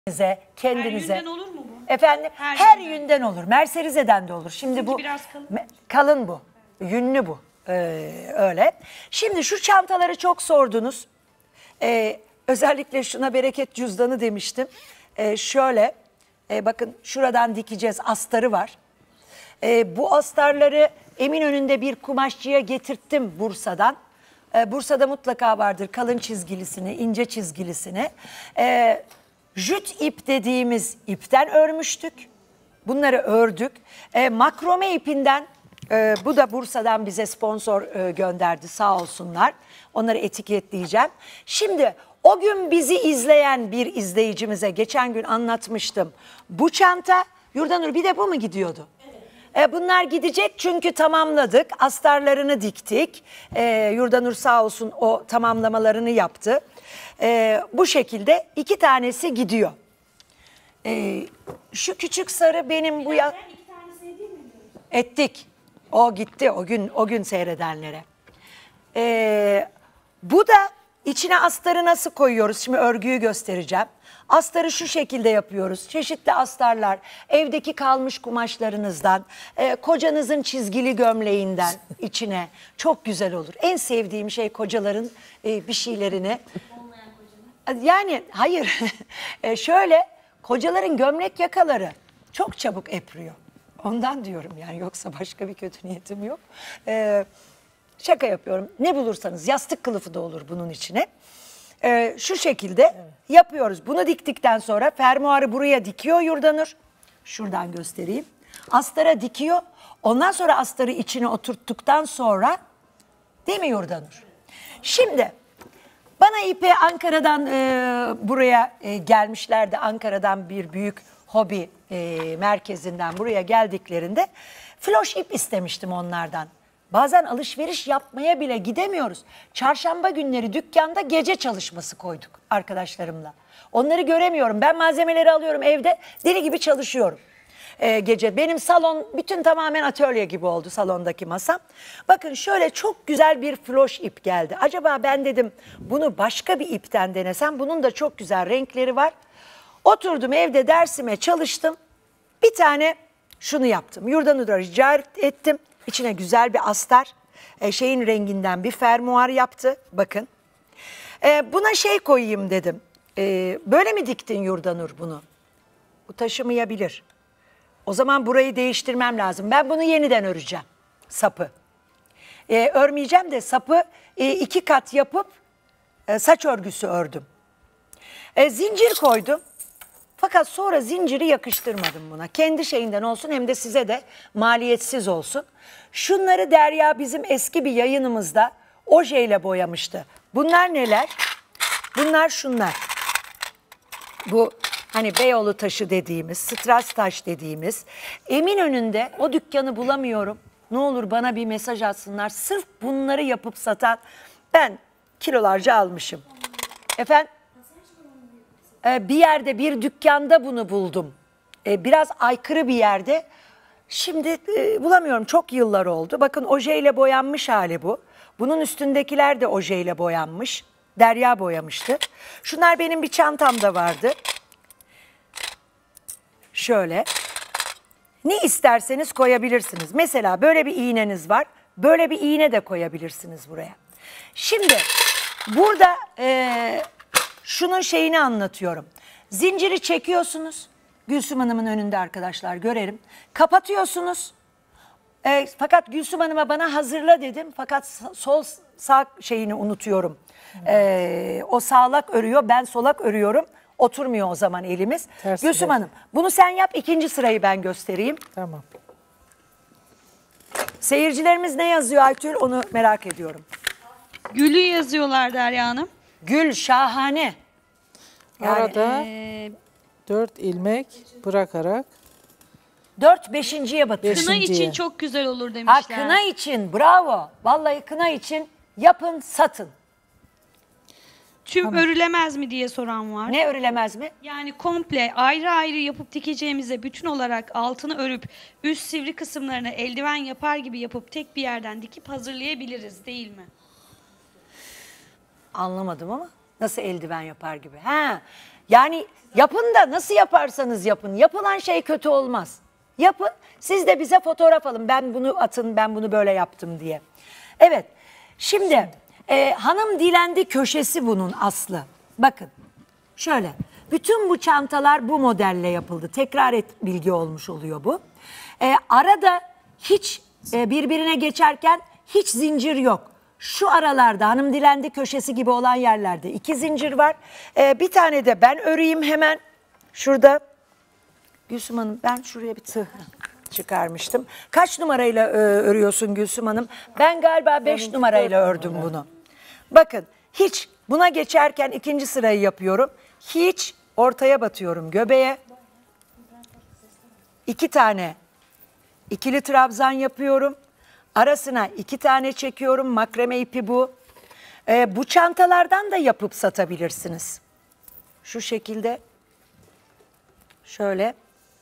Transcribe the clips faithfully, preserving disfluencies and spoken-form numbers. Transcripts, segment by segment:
Kendinize, kendinize. Her yünden olur mu bu? Efendim Her her, yünden. yünden olur. Merserize'den de olur. Şimdi Çünkü bu biraz kalın. me- kalın bu. Yünlü bu. Ee, öyle. Şimdi şu çantaları çok sordunuz. Ee, özellikle şuna bereket cüzdanı demiştim. Ee, şöyle e, bakın şuradan dikeceğiz, astarı var. Ee, bu astarları Eminönü'nde bir kumaşçıya getirttim Bursa'dan. Ee, Bursa'da mutlaka vardır kalın çizgilisini, ince çizgilisini. Ee, jüt ip dediğimiz ipten örmüştük. Bunları ördük. Ee, makrome ipinden, e, bu da Bursa'dan bize sponsor e, gönderdi sağ olsunlar. Onları etiketleyeceğim. Şimdi o gün bizi izleyen bir izleyicimize geçen gün anlatmıştım. Bu çanta, Yurdanur bir de bu mu gidiyordu? E, bunlar gidecek çünkü tamamladık. Astarlarını diktik. E, Yurdanur sağ olsun o tamamlamalarını yaptı. E, bu şekilde iki tanesi gidiyor. E, şu küçük sarı benim bu ya... Ettik. O gitti o gün o gün seyredenlere. E, bu da içine astarı nasıl koyuyoruz? Şimdi örgüyü göstereceğim. Astarı şu şekilde yapıyoruz. Çeşitli astarlar, evdeki kalmış kumaşlarınızdan, e, kocanızın çizgili gömleğinden içine çok güzel olur. En sevdiğim şey kocaların e, bir şeylerini. Yani hayır, e, şöyle kocaların gömlek yakaları çok çabuk epriyor. Ondan diyorum yani yoksa başka bir kötü niyetim yok. E, şaka yapıyorum. Ne bulursanız yastık kılıfı da olur bunun içine. Ee, şu şekilde evet. yapıyoruz. Bunu diktikten sonra fermuarı buraya dikiyor Yurdanur. Şuradan göstereyim. Astara dikiyor. Ondan sonra astarı içine oturttuktan sonra değil mi Yurdanur? Şimdi bana ipe Ankara'dan e, buraya e, gelmişlerdi. Ankara'dan bir büyük hobi e, merkezinden buraya geldiklerinde floş ip istemiştim onlardan. Bazen alışveriş yapmaya bile gidemiyoruz. Çarşamba günleri dükkanda gece çalışması koyduk arkadaşlarımla. Onları göremiyorum. Ben malzemeleri alıyorum evde deli gibi çalışıyorum. Ee, gece benim salon bütün tamamen atölye gibi oldu salondaki masam. Bakın şöyle çok güzel bir floş ip geldi. Acaba ben dedim bunu başka bir ipten denesem. Bunun da çok güzel renkleri var. Oturdum evde dersime çalıştım. Bir tane şunu yaptım. Yurdanur'a rica ettim. İçine güzel bir astar, e, şeyin renginden bir fermuar yaptı. Bakın. E, buna şey koyayım dedim. E, böyle mi diktin Yurdanur bunu? Bu taşımayabilir. O zaman burayı değiştirmem lazım. Ben bunu yeniden öreceğim. Sapı. E, örmeyeceğim de sapı e, iki kat yapıp e, saç örgüsü ördüm. E, zincir koydum. Fakat sonra zinciri yakıştırmadım buna. Kendi şeyinden olsun hem de size de maliyetsiz olsun. Şunları Derya bizim eski bir yayınımızda ojeyle boyamıştı. Bunlar neler? Bunlar şunlar. Bu hani Beyoğlu taşı dediğimiz, Stras taş dediğimiz. Eminönü'nde o dükkanı bulamıyorum. Ne olur bana bir mesaj atsınlar. Sırf bunları yapıp satan ben kilolarca almışım. Efendim? Bir yerde bir dükkanda bunu buldum. Biraz aykırı bir yerde. Şimdi e, bulamıyorum. Çok yıllar oldu. Bakın ojeyle boyanmış hali bu. Bunun üstündekiler de ojeyle boyanmış. Derya boyamıştı. Şunlar benim bir çantamda vardı. Şöyle. Ne isterseniz koyabilirsiniz. Mesela böyle bir iğneniz var. Böyle bir iğne de koyabilirsiniz buraya. Şimdi burada... E, şunun şeyini anlatıyorum. Zinciri çekiyorsunuz. Gülsüm Hanım'ın önünde arkadaşlar görelim. Kapatıyorsunuz. E, fakat Gülsüm Hanım'a bana hazırla dedim. Fakat sol sağ şeyini unutuyorum. E, o sağlak örüyor, ben solak örüyorum. Oturmuyor o zaman elimiz. Ters Gülsüm de. Hanım bunu sen yap, ikinci sırayı ben göstereyim. Tamam. Seyircilerimiz ne yazıyor Aytül onu merak ediyorum. Gül'ü yazıyorlar Derya Hanım. Gül şahane. Yani, Arada Ee, dört ilmek bırakarak dört beşinciye batıyor. kına Beşinciye. için çok güzel olur demişler. Ha kına için bravo. Vallahi kına için yapın satın. Tüm tamam. örülemez mi diye soran var. Ne örülemez mi? Yani komple ayrı ayrı yapıp dikeceğimize bütün olarak altını örüp üst sivri kısımlarını eldiven yapar gibi yapıp tek bir yerden dikip hazırlayabiliriz değil mi? Anlamadım ama nasıl eldiven yapar gibi. Ha Yani yapın da nasıl yaparsanız yapın. Yapılan şey kötü olmaz. Yapın. Siz de bize fotoğraf alın. Ben bunu atın, ben bunu böyle yaptım diye. Evet. Şimdi e, hanım dilendi köşesi bunun aslı. Bakın. Şöyle. Bütün bu çantalar bu modelle yapıldı. Tekrar et bilgi olmuş oluyor bu. E, arada hiç e, birbirine geçerken hiç zincir yok. Şu aralarda hanım dilendi köşesi gibi olan yerlerde iki zincir var. E, bir tane de ben öreyim hemen. Şurada. Gülsüm Hanım ben şuraya bir tığ çıkarmıştım. Kaç numarayla e, örüyorsun Gülsüm Hanım? Ben galiba beş numarayla ördüm bunu. Bakın hiç buna geçerken ikinci sırayı yapıyorum. Hiç ortaya batıyorum göbeğe. İki tane ikili trabzan yapıyorum. Arasına iki tane çekiyorum. Makrame ipi bu. E, bu çantalardan da yapıp satabilirsiniz. Şu şekilde. Şöyle.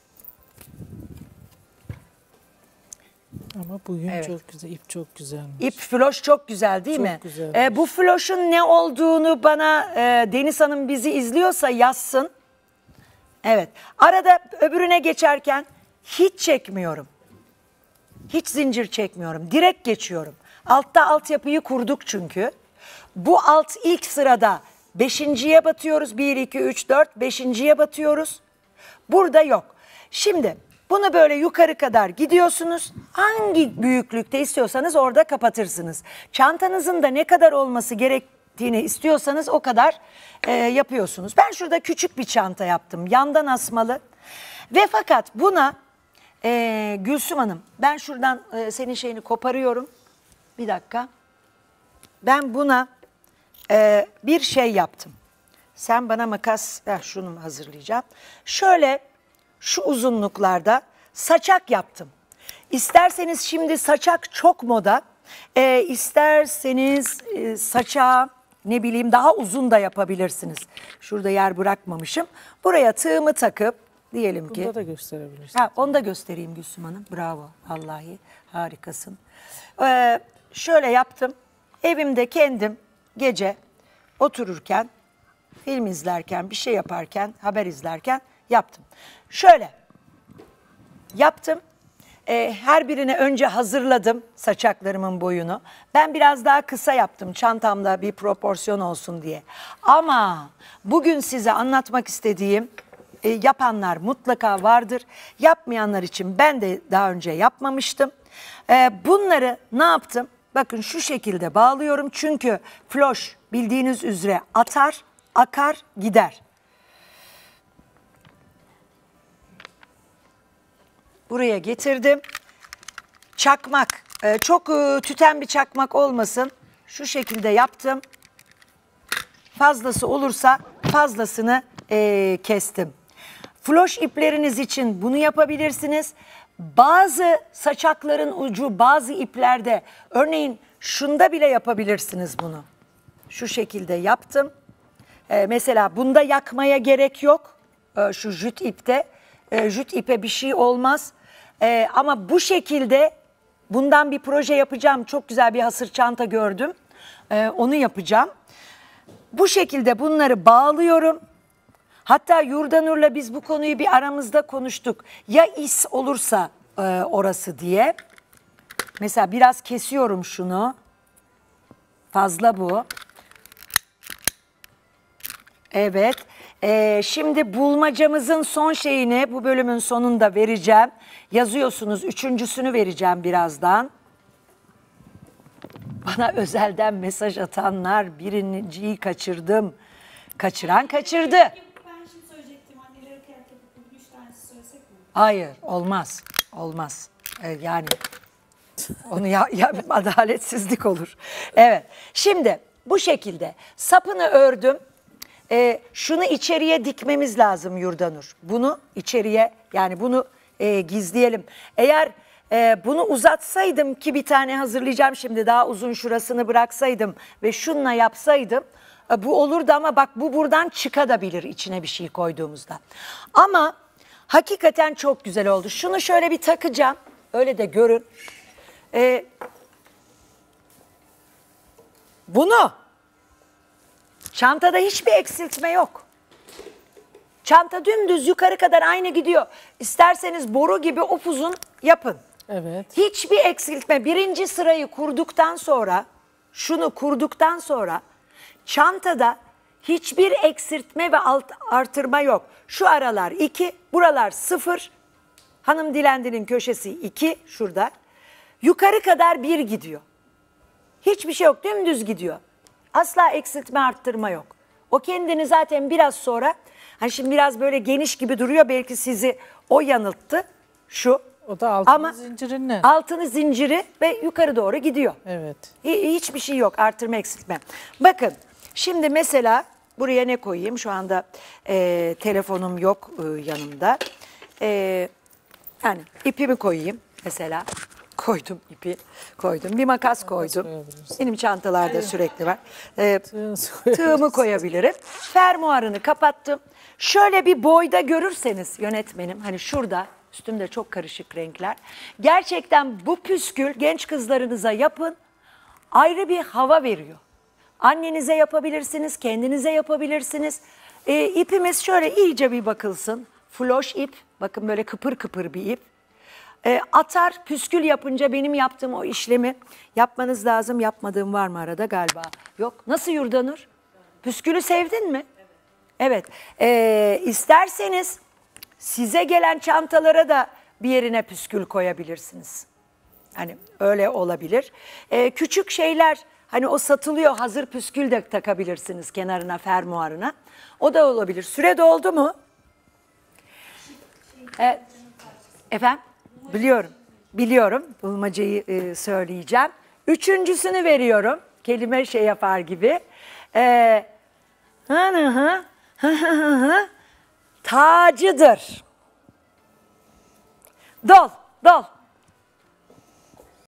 Ama bugün Evet. çok güzel, ip çok güzelmiş. İp floş çok güzel değil Çok mi? güzelmiş. Ee, bu floşun ne olduğunu bana e, Deniz Hanım bizi izliyorsa yazsın. Evet. Arada öbürüne geçerken hiç çekmiyorum. Hiç zincir çekmiyorum. Direkt geçiyorum. Altta altyapıyı kurduk çünkü. Bu alt ilk sırada beşinciye batıyoruz. bir, iki, üç, dört. Beşinciye batıyoruz. Burada yok. Şimdi bunu böyle yukarı kadar gidiyorsunuz. Hangi büyüklükte istiyorsanız orada kapatırsınız. Çantanızın da ne kadar olması gerektiğini istiyorsanız o kadar e, yapıyorsunuz. Ben şurada küçük bir çanta yaptım. Yandan asmalı. Ve fakat buna e, Gülsüm Hanım ben şuradan e, senin şeyini koparıyorum. Bir dakika. Ben buna e, bir şey yaptım. Sen bana makas, heh, şunu hazırlayacağım. Şöyle şu uzunluklarda saçak yaptım. İsterseniz şimdi saçak çok moda. E, isterseniz e, saçağı ne bileyim daha uzun da yapabilirsiniz. Şurada yer bırakmamışım. Buraya tığımı takıp diyelim ki. Bunda da gösterebilirsin. Ha, onu da göstereyim Gülsüm Hanım. Bravo. Vallahi harikasın. Ee, şöyle yaptım. Evimde kendim gece otururken, film izlerken, bir şey yaparken, haber izlerken yaptım. Şöyle yaptım. Ee, her birini önce hazırladım saçaklarımın boyunu. Ben biraz daha kısa yaptım çantamda bir proporsiyon olsun diye. Ama bugün size anlatmak istediğim e, yapanlar mutlaka vardır. Yapmayanlar için ben de daha önce yapmamıştım. Ee, bunları ne yaptım? Bakın şu şekilde bağlıyorum çünkü floş bildiğiniz üzere atar, akar, gider. Buraya getirdim. Çakmak. Ee, çok e, tüten bir çakmak olmasın. Şu şekilde yaptım. Fazlası olursa fazlasını e, kestim. Floş ipleriniz için bunu yapabilirsiniz. Bazı saçakların ucu bazı iplerde örneğin şunda bile yapabilirsiniz bunu. Şu şekilde yaptım. Ee, mesela bunda yakmaya gerek yok. Ee, şu jüt ipte. Ee, jüt ipe bir şey olmaz. Ee, ama bu şekilde bundan bir proje yapacağım. Çok güzel bir hasır çanta gördüm. Ee, onu yapacağım. Bu şekilde bunları bağlıyorum. Hatta Yurdanur'la biz bu konuyu bir aramızda konuştuk. Ya is olursa e, orası diye. Mesela biraz kesiyorum şunu. Fazla bu. Evet. Ee, şimdi bulmacamızın son şeyini bu bölümün sonunda vereceğim. Yazıyorsunuz. Üçüncüsünü vereceğim birazdan. Bana özelden mesaj atanlar birinciyi kaçırdım. Kaçıran kaçırdı. Ben şimdi söyleyecektim. Annelere kıyak yapıp bugün üç tanesi söylesek mi? Hayır, olmaz. Olmaz. Ee, yani onu ya, ya adaletsizlik olur. Evet. Şimdi bu şekilde sapını ördüm. Ee, şunu içeriye dikmemiz lazım Yurdanur. Bunu içeriye yani bunu e, gizleyelim. Eğer e, bunu uzatsaydım ki bir tane hazırlayacağım şimdi daha uzun şurasını bıraksaydım ve şunla yapsaydım e, bu olurdu ama bak bu buradan çıkabilir içine bir şey koyduğumuzda. Ama hakikaten çok güzel oldu. Şunu şöyle bir takacağım. Öyle de görün. Ee, bunu çantada hiçbir eksiltme yok. Çanta dümdüz yukarı kadar aynı gidiyor. İsterseniz boru gibi upuzun yapın. Evet. Hiçbir eksiltme. Birinci sırayı kurduktan sonra, şunu kurduktan sonra çantada hiçbir eksiltme ve alt, artırma yok. Şu aralar iki, buralar sıfır. Hanım Dilendi'nin köşesi iki şurada. Yukarı kadar bir gidiyor. Hiçbir şey yok, dümdüz gidiyor. Asla eksiltme arttırma yok. O kendini zaten biraz sonra, hani şimdi biraz böyle geniş gibi duruyor, belki sizi o yanılttı. Şu. O da altın Ama zincirin ne? altını zinciri ve yukarı doğru gidiyor. Evet. Hi- Hiçbir şey yok, artırma eksiltme. Bakın şimdi mesela buraya ne koyayım? Şu anda e, telefonum yok e, yanımda. E, yani ipimi koyayım mesela. Koydum ipi, koydum. Bir makas koydum. koyabilirsin. Benim çantalarda sürekli var. E, Tığınızı tığımı koyabilirim. Fermuarını kapattım. Şöyle bir boyda görürseniz yönetmenim, hani şurada üstümde çok karışık renkler. Gerçekten bu püskül genç kızlarınıza yapın. Ayrı bir hava veriyor. Annenize yapabilirsiniz, kendinize yapabilirsiniz. E, ipimiz şöyle iyice bir bakılsın. Floş ip, bakın böyle kıpır kıpır bir ip. E, atar, püskül yapınca benim yaptığım o işlemi yapmanız lazım. Yapmadığım var mı arada galiba? Yok. Nasıl Yurdanur? Püskülü sevdin mi? Evet. E, isterseniz size gelen çantalara da bir yerine püskül koyabilirsiniz. Hani öyle olabilir. E, küçük şeyler, hani o satılıyor, hazır püskül de takabilirsiniz kenarına, fermuarına. O da olabilir. Süre doldu mu? Evet. Efendim? Biliyorum. Biliyorum. Bulmacayı e, söyleyeceğim. Üçüncüsünü veriyorum. Kelime şey yapar gibi. Ee, hı hı hı hı hı hı tacıdır. Dol, dol.